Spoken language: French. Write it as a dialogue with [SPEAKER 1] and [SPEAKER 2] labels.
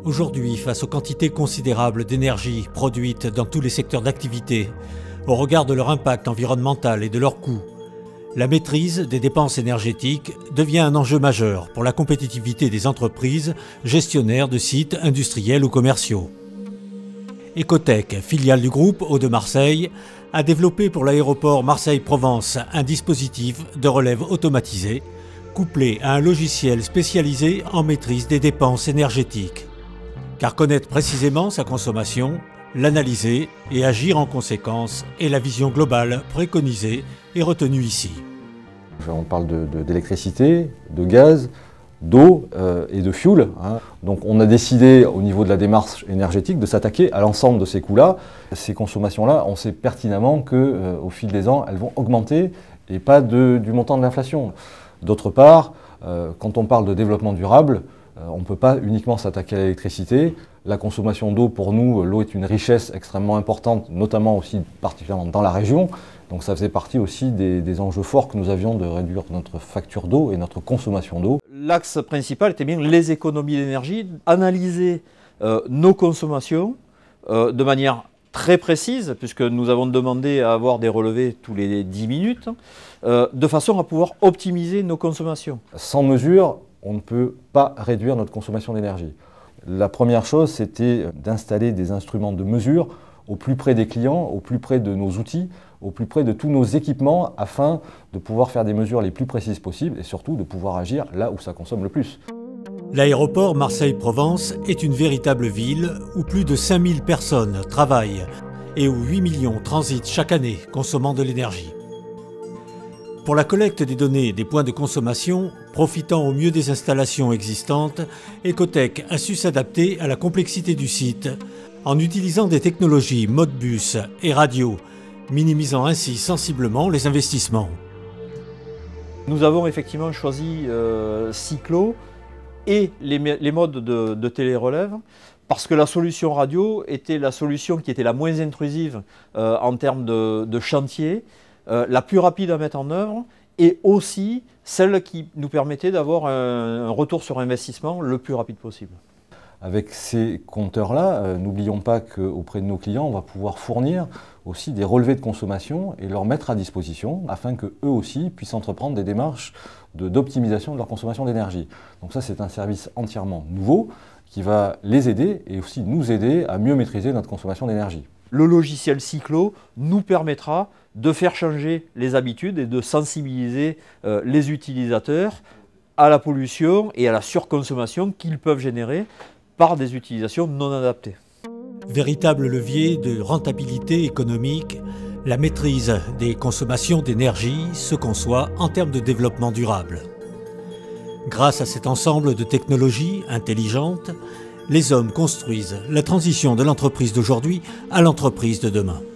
[SPEAKER 1] Aujourd'hui, face aux quantités considérables d'énergie produites dans tous les secteurs d'activité, au regard de leur impact environnemental et de leur coût, la maîtrise des dépenses énergétiques devient un enjeu majeur pour la compétitivité des entreprises gestionnaires de sites industriels ou commerciaux. Ecotech, filiale du groupe Hauts-de-Marseille, a développé pour l'aéroport Marseille-Provence un dispositif de relève automatisé, couplé à un logiciel spécialisé en maîtrise des dépenses énergétiques. Car connaître précisément sa consommation, l'analyser et agir en conséquence est la vision globale préconisée et retenue ici.
[SPEAKER 2] On parle d'électricité, de gaz, d'eau et de fuel. Donc on a décidé au niveau de la démarche énergétique de s'attaquer à l'ensemble de ces coûts-là. Ces consommations-là, on sait pertinemment qu'au fil des ans, elles vont augmenter et pas du montant de l'inflation. D'autre part, quand on parle de développement durable, on ne peut pas uniquement s'attaquer à l'électricité. La consommation d'eau, pour nous, l'eau est une richesse extrêmement importante, notamment aussi particulièrement dans la région. Donc ça faisait partie aussi des enjeux forts que nous avions de réduire notre facture d'eau et notre consommation d'eau.
[SPEAKER 3] L'axe principal était bien les économies d'énergie, analyser nos consommations de manière très précise, puisque nous avons demandé à avoir des relevés tous les 10 minutes, de façon à pouvoir optimiser nos consommations.
[SPEAKER 2] Sans mesure, on ne peut pas réduire notre consommation d'énergie. La première chose, c'était d'installer des instruments de mesure au plus près des clients, au plus près de nos outils, au plus près de tous nos équipements, afin de pouvoir faire des mesures les plus précises possibles et surtout de pouvoir agir là où ça consomme le plus.
[SPEAKER 1] L'aéroport Marseille-Provence est une véritable ville où plus de 5000 personnes travaillent et où 8 millions transitent chaque année consommant de l'énergie. Pour la collecte des données des points de consommation, profitant au mieux des installations existantes, Ecotech a su s'adapter à la complexité du site en utilisant des technologies Modbus et radio, minimisant ainsi sensiblement les investissements.
[SPEAKER 3] Nous avons effectivement choisi Cyclo et les modes de télérelève parce que la solution radio était la solution qui était la moins intrusive en termes de chantier, la plus rapide à mettre en œuvre et aussi celle qui nous permettait d'avoir un retour sur investissement le plus rapide possible.
[SPEAKER 2] Avec ces compteurs-là, n'oublions pas qu'auprès de nos clients, on va pouvoir fournir aussi des relevés de consommation et leur mettre à disposition afin qu'eux aussi puissent entreprendre des démarches d'optimisation de leur consommation d'énergie. Donc ça, c'est un service entièrement nouveau qui va les aider et aussi nous aider à mieux maîtriser notre consommation d'énergie.
[SPEAKER 3] Le logiciel Cyclo nous permettra de faire changer les habitudes et de sensibiliser les utilisateurs à la pollution et à la surconsommation qu'ils peuvent générer par des utilisations non adaptées.
[SPEAKER 1] Véritable levier de rentabilité économique, la maîtrise des consommations d'énergie se conçoit en termes de développement durable. Grâce à cet ensemble de technologies intelligentes, les hommes construisent la transition de l'entreprise d'aujourd'hui à l'entreprise de demain.